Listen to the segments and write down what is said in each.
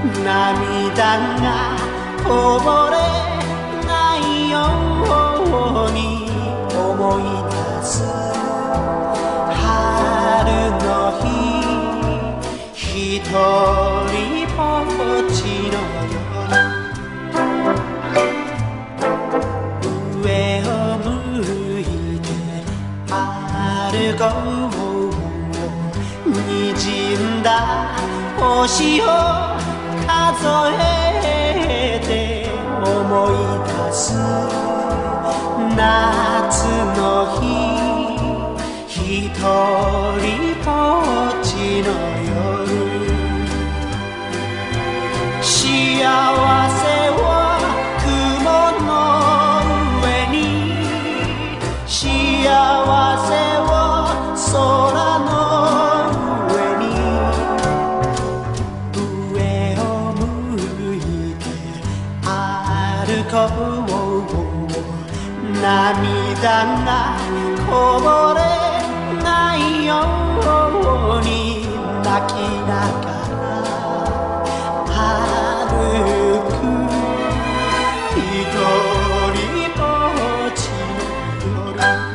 涙がこぼれないように思い出す春の日、ひとりぼっちの夜、上を向いて歩こう、滲んだ星を数えて思い出す夏の日、ひとりぼっちの夜、幸せは雲の上に、幸せは空の上に、上を向いて歩こう、涙がこぼれないように泣きながら歩く、ひとりぼっちの夜。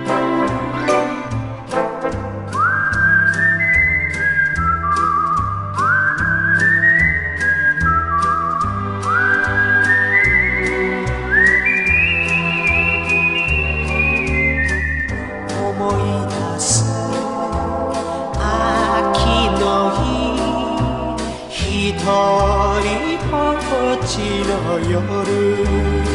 思い出す秋の日、ひとりぼっちの夜、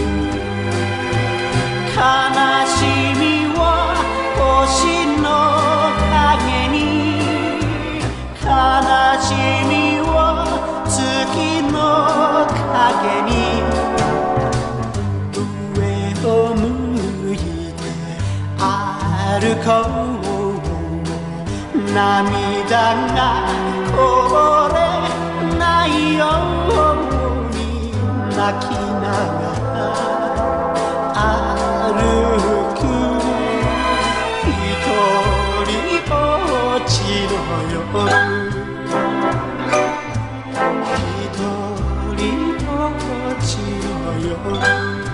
悲しみは星の影に、悲しみは月の影に、上を向いて歩こう、涙がこぼれないように泣きながら歩く、ひとりぼっちの夜、ひとりぼっちの夜。